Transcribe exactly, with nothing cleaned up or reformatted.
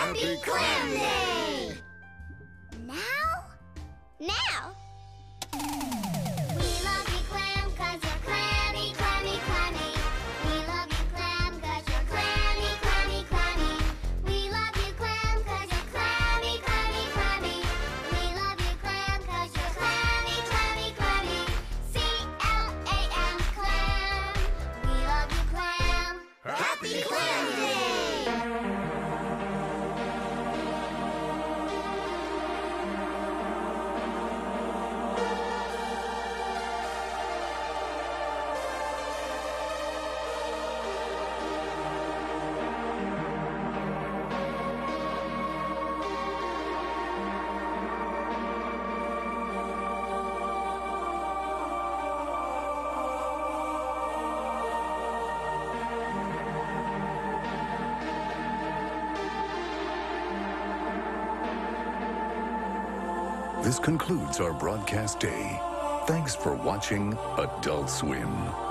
Happy Clam Day! Now? Now? We love you, Clam, 'cause you're clammy, clammy, clammy. We love you, Clam, 'cause you're clammy, clammy, clammy. We love you, Clam, 'cause you're clammy, clammy, clammy. We love you, Clam, 'cause you're clammy, clammy, clammy. C L A M, Clam. We love you, Clam. Happy Clam Day! This concludes our broadcast day. Thanks for watching Adult Swim.